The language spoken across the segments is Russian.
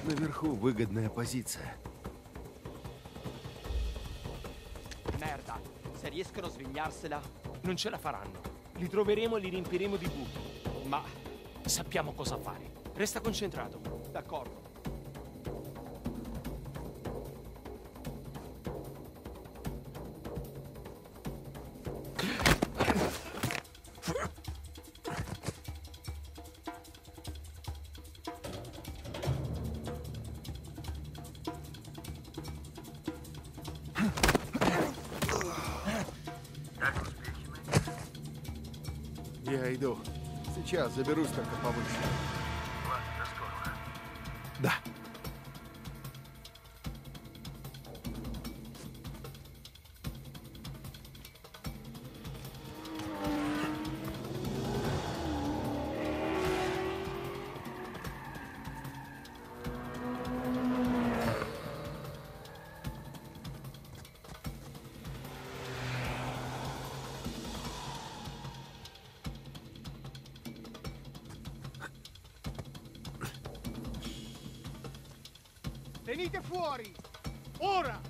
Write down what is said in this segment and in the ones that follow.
Наверху выгодная позиция. Merda, se riescono a svegliarsela, non ce la faranno. Li troveremo e li riempiremo di buchi. Ma sappiamo cosa fare. Resta concentrato. D'accordo. Я иду. Сейчас заберусь только повыше. Ладно, до скорого. Да. Venite fuori! Ora!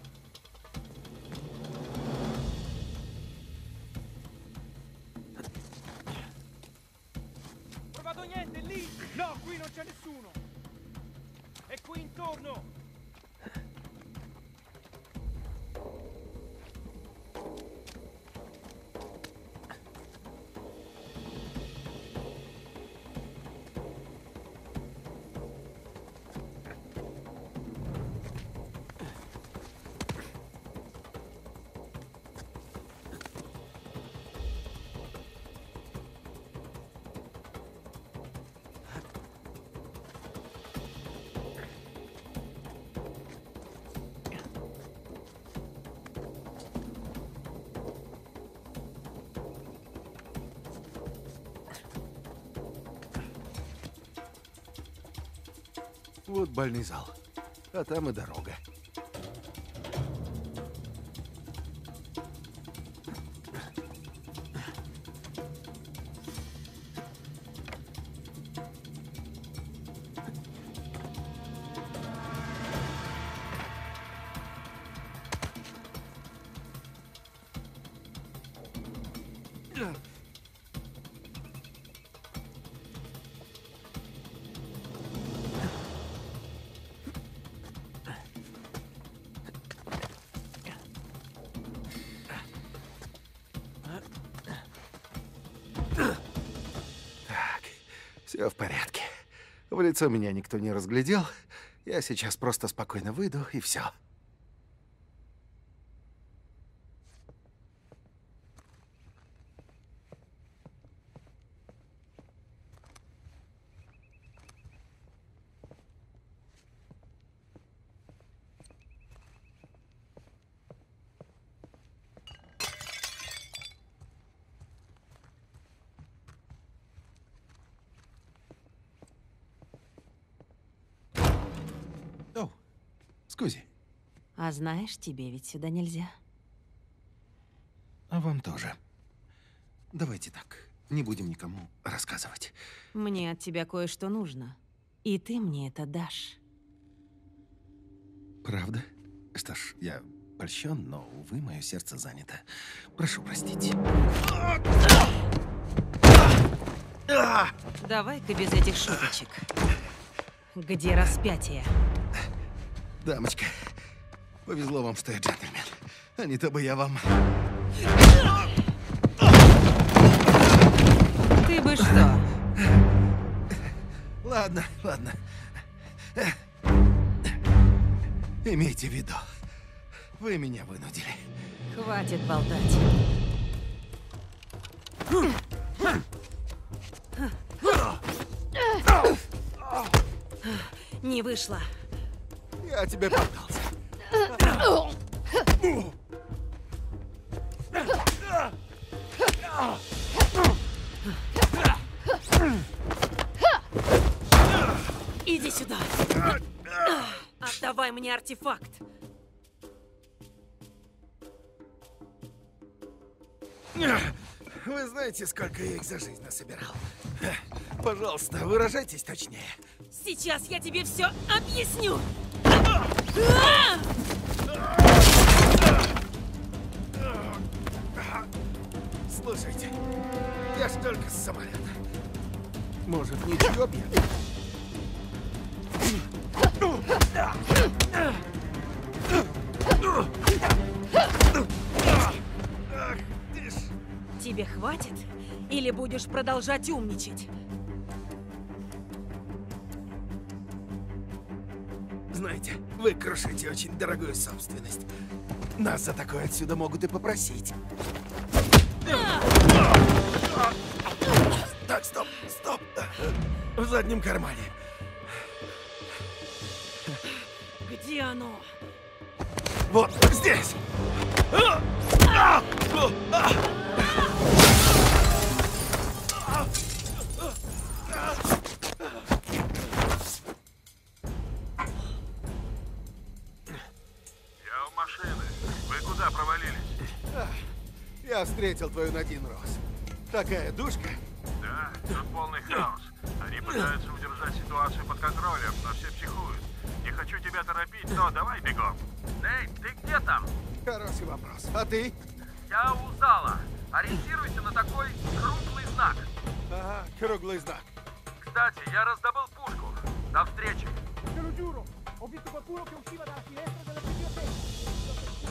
Trovato niente lì! No, qui non c'è nessuno! È qui intorno! Вот бальный зал. А там и дорога. Все в порядке. В лицо меня никто не разглядел. Я сейчас просто спокойно выйду, и все. О, скузи. А знаешь, тебе ведь сюда нельзя. А вам тоже. Давайте так, не будем никому рассказывать. Мне от тебя кое-что нужно. И ты мне это дашь. Правда? Что ж, я польщен, но, увы, мое сердце занято. Прошу простить. Давай-ка без этих шуточек. Где распятие? Дамочка, повезло вам, что я джентльмен. А не то бы я вам... Ты бы что? Ладно, ладно. Имейте в виду, вы меня вынудили. Хватит болтать. Не вышло. Я тебе поддался. Иди сюда. Отдавай мне артефакт. Вы знаете, сколько я их за жизнь насобирал? Пожалуйста, выражайтесь точнее. Сейчас я тебе все объясню! Слушайте, я ж только с самолета. Может, ничего бьет? Тебе хватит? Или будешь продолжать умничать? Знаете, вы крушите очень дорогую собственность. Нас за такое отсюда могут и попросить. Так, стоп, стоп. В заднем кармане. Где оно? Вот здесь. Я у машины. Вы куда провалились? Я встретил твою Надин Росс. Такая душка. Да, тут полный хаос. Они пытаются удержать ситуацию под контролем, но все психуют. Не хочу тебя торопить, но давай бегом. Эй, ты где там? Хороший вопрос. А ты? Я у зала. Ориентируйся на такой круглый знак. Ага, круглый знак. Кстати, я раздобыл пушку. До встречи. Te lo giuro, ho visto qualcuno che usciva dalla finestra della biblioteca.